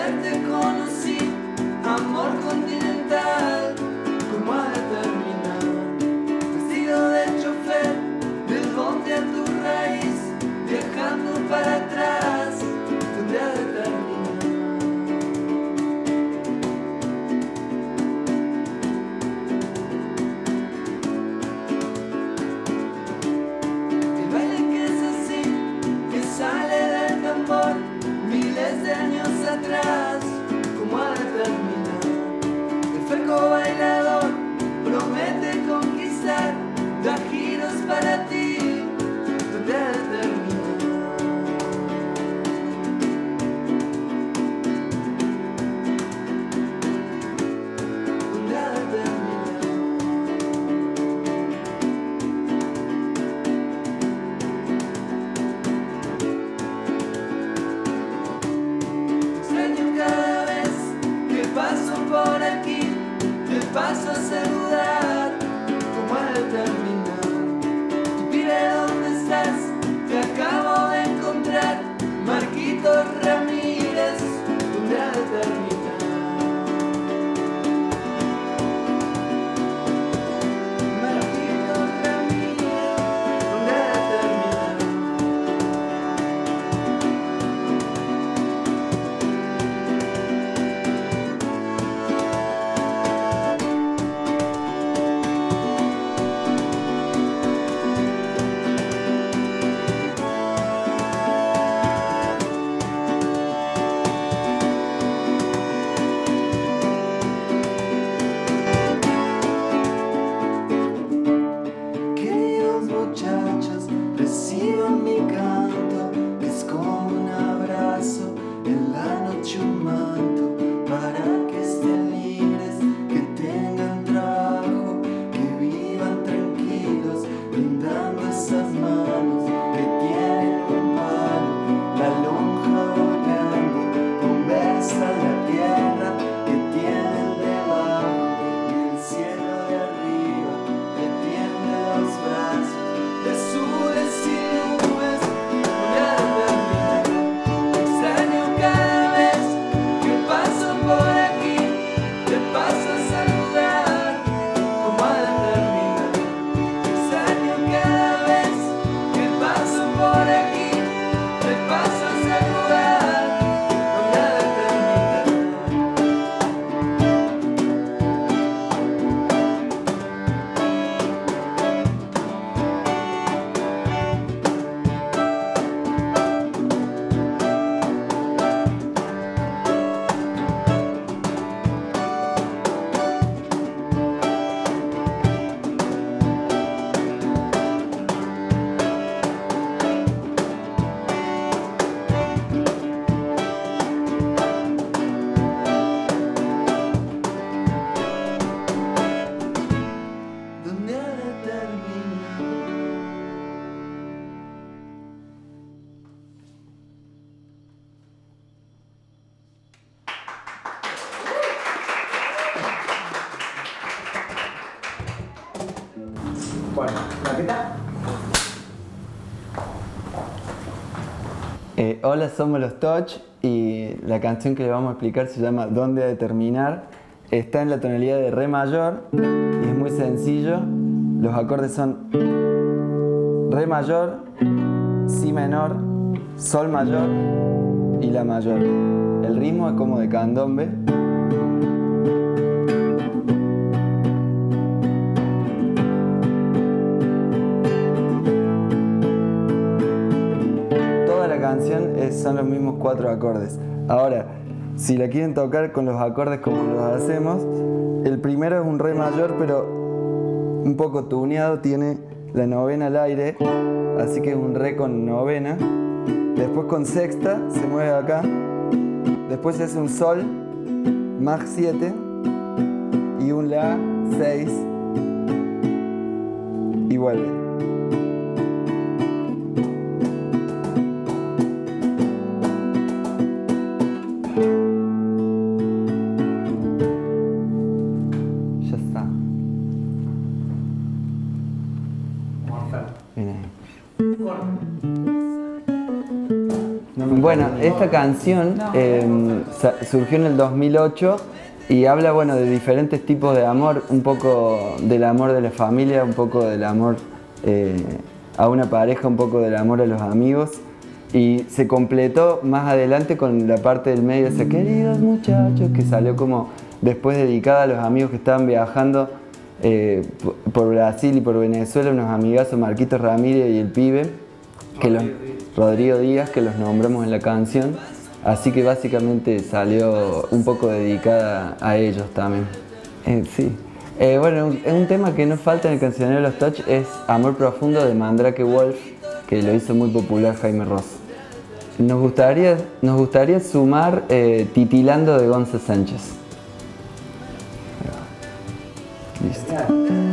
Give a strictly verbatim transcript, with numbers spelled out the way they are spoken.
Bueno, ¿maqueta? Eh, hola, somos los Toch y la canción que le vamos a explicar se llama ¿Dónde ha de terminar? Está en la tonalidad de Re mayor y es muy sencillo. Los acordes son Re mayor, Si menor, Sol mayor y La mayor. El ritmo es como de candombe. Toda la canción es, son los mismos cuatro acordes. Ahora, si la quieren tocar con los acordes como los hacemos, el primero es un Re mayor, pero un poco tuneado, tiene la novena al aire, así que es un Re con novena. Después con sexta se mueve acá. Después se hace un Sol, Mag siete y un La seis y vuelve. Ya está. Bien ahí. Bueno, esta canción eh, surgió en el dos mil ocho y habla, bueno, de diferentes tipos de amor, un poco del amor de la familia, un poco del amor eh, a una pareja, un poco del amor a los amigos. Y se completó más adelante con la parte del medio, ese queridos muchachos, que salió como después dedicada a los amigos que estaban viajando eh, por Brasil y por Venezuela, unos amigazos, Marquitos Ramírez y el pibe, que los, Rodrigo Díaz, que los nombramos en la canción. Así que básicamente salió un poco dedicada a ellos también. Eh, sí. Eh, bueno, un, un tema que no falta en el cancionero de los Touch es Amor Profundo de Mandrake Wolf, que lo hizo muy popular Jaime Ross. Nos gustaría, nos gustaría sumar eh, Titilando de Gonza Sánchez. Listo.